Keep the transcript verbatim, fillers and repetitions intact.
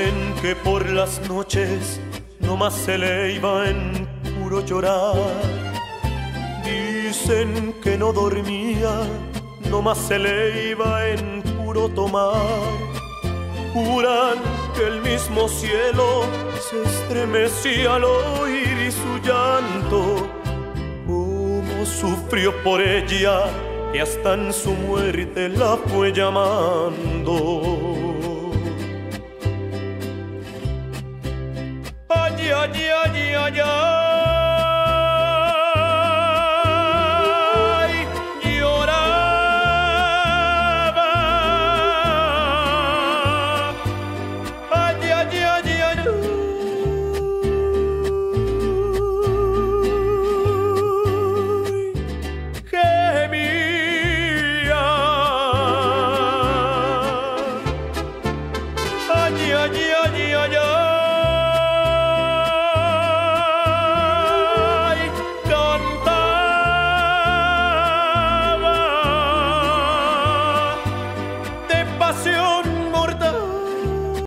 Dicen que por las noches no más se le iba en puro llorar. Dicen que no dormía, no más se le iba en puro tomar. Juran que el mismo cielo se estremecía al oír su llanto. Cómo sufrió por ella, que hasta en su muerte la fue llamando. Ay, ay, ay, ay, ay.